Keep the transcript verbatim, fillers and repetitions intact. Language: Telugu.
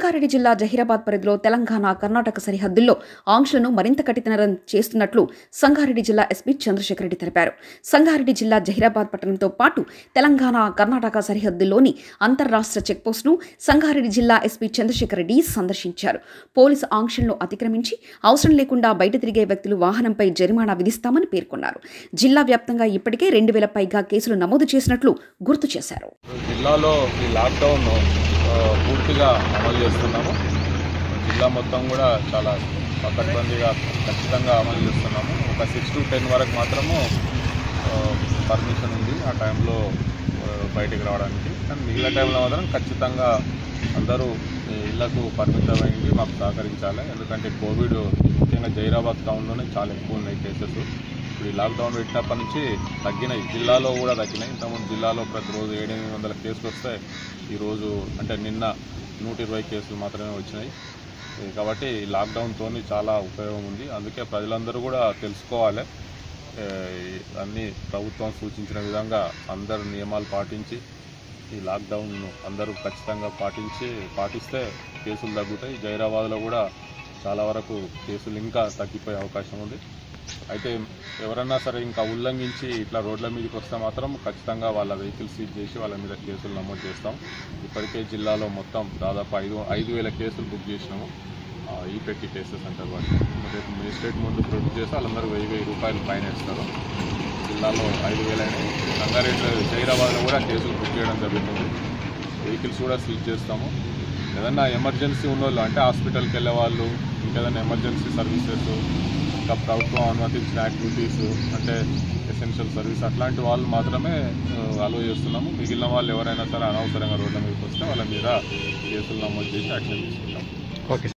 సంగారెడ్డి జిల్లా జహీరాబాద్ పరిధిలో తెలంగాణ కర్ణాటక సరిహద్దుల్లో ఆంక్షలను మరింత కఠినతరం చేస్తున్నట్లు సంగారెడ్డి జిల్లా ఎస్పీ చంద్రశేఖర్ రెడ్డి తెలిపారు. సంగారెడ్డి జిల్లా జహీరాబాద్ పట్టణంతో పాటు తెలంగాణ కర్ణాటక సరిహద్దుల్లోని అంతర్రాష్ట్ర చెక్పోస్టును సంగారెడ్డి జిల్లా ఎస్పీ చంద్రశేఖర్ రెడ్డి సందర్శించారు. పోలీసు ఆంక్షలను అతిక్రమించి అవసరం లేకుండా బయట తిరిగే వ్యక్తులు వాహనంపై జరిమానా విధిస్తామని పేర్కొన్నారు. జిల్లా వ్యాప్తంగా ఇప్పటికే రెండు వేల పైగా కేసులు నమోదు చేసినట్లు గుర్తు చేశారు. జిల్లాలో ఈ లాక్డౌన్ పూర్తిగా అమలు చేస్తున్నాము. జిల్లా మొత్తం కూడా చాలా పకడ్బందీగా ఖచ్చితంగా అమలు చేస్తున్నాము. ఒక సిక్స్ టు టెన్ వరకు మాత్రము పర్మిషన్ ఉంది ఆ టైంలో బయటికి రావడానికి. కానీ మిగిలిన టైంలో మాత్రం ఖచ్చితంగా అందరూ ఇళ్లకు పరిమితమైంది మాకు సహకరించాలి. ఎందుకంటే కోవిడ్ ముఖ్యంగా జహీరాబాద్ టౌన్లోనే చాలా ఎక్కువ ఉన్నాయి కేసెస్. ఇప్పుడు ఈ లాక్డౌన్ పెట్టినప్పటి నుంచి తగ్గినాయి, జిల్లాలో కూడా తగ్గినాయి. ఇంతకుముందు జిల్లాలో ప్రతిరోజు ఏడు ఎనిమిది వందల కేసులు వస్తాయి. ఈరోజు అంటే నిన్న నూట ఇరవై కేసులు మాత్రమే వచ్చినాయి. కాబట్టి లాక్డౌన్తో చాలా ఉపయోగం ఉంది. అందుకే ప్రజలందరూ కూడా తెలుసుకోవాలి. అన్ని ప్రభుత్వం సూచించిన విధంగా అందరు నియమాలు పాటించి ఈ లాక్డౌన్ను అందరూ ఖచ్చితంగా పాటించి పాటిస్తే కేసులు తగ్గుతాయి. జహీరాబాద్లో కూడా చాలా వరకు కేసులు ఇంకా తగ్గిపోయే అవకాశం ఉంది. అయితే ఎవరన్నా సరే ఇంకా ఉల్లంఘించి ఇట్లా రోడ్ల మీదకి వస్తే మాత్రం ఖచ్చితంగా వాళ్ళ వెహికల్ సీజ్ చేసి వాళ్ళ మీద కేసులు నమోదు చేస్తాం. ఇప్పటికే జిల్లాలో మొత్తం దాదాపు ఐదు ఐదు వేల కేసులు బుక్ చేసినాము. ఈ పెట్టి కేసెస్ అంటారు వాటి. రేపు మేజిస్ట్రేట్ ముందు ప్రొడ్యూస్ చేస్తే వాళ్ళందరూ వెయ్యి వెయ్యి రూపాయలు ఫైన్ వేస్తారు. జిల్లాలో ఐదు వేలు అయినాయి. సంగారెడ్డి జహీరాబాద్లో కూడా కేసులు బుక్ చేయడం జరుగుతుంది. వెహికల్స్ కూడా సీజ్ చేస్తాము. ఏదన్నా ఎమర్జెన్సీ ఉన్నోళ్ళు అంటే హాస్పిటల్కి వెళ్ళే వాళ్ళు, ఇంకేదైనా ఎమర్జెన్సీ సర్వీసెస్, ఇంకా ప్రభుత్వం అనుమతించిన యాక్టివిటీస్ అంటే ఎసెన్షియల్ సర్వీస్ అట్లాంటి వాళ్ళు మాత్రమే అలో చేస్తున్నాము. మిగిలిన వాళ్ళు ఎవరైనా సరే అనవసరంగా రోడ్ల మీదకి వస్తే వాళ్ళ మీద కేసులు నమోదు చేసి యాక్షన్ తీసుకుంటాం. ఓకే.